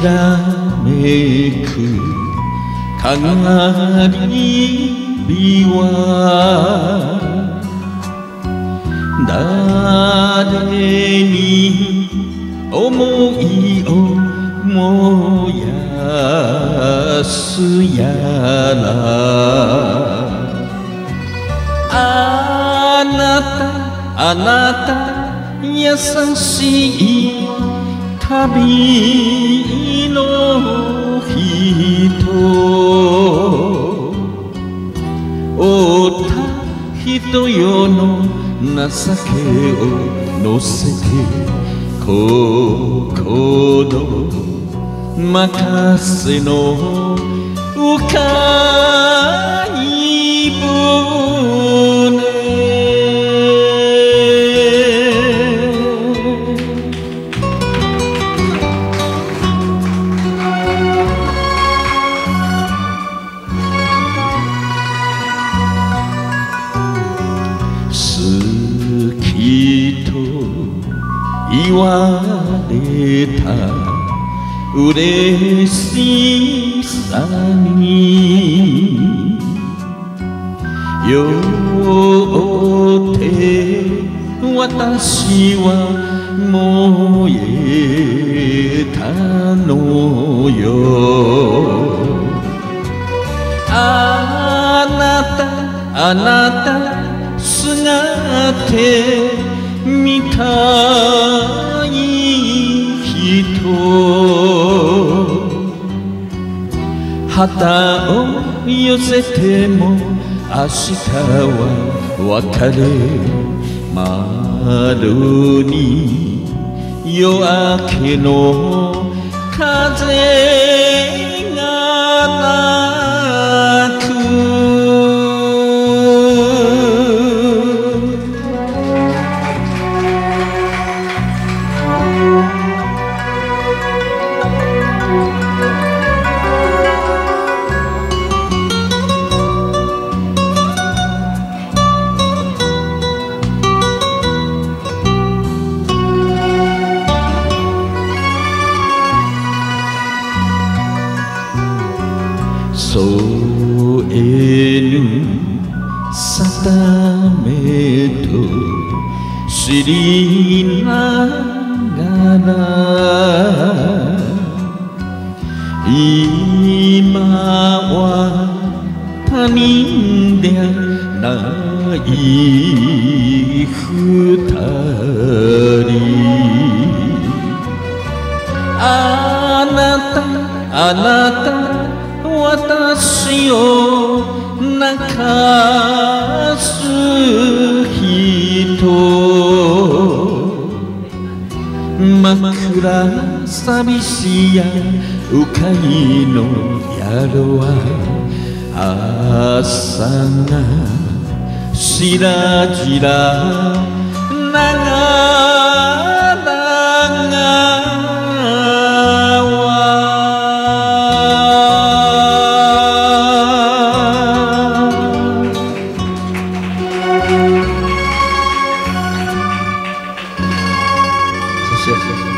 らめくかがり火は誰に思いを燃やすやらあなた優しい旅の人おった人よの情けを乗せて心任せの浮かい船好きと言われた嬉しさによって私は燃えたのよあなたすがってみたい人旗を寄せても明日は別れ窓に夜明けの風が鳴く添えぬ定めと知りながら今は他人でない二人あなた私を泣かす人真っ暗寂しや鵜飼の宿は朝がしらじら谢谢。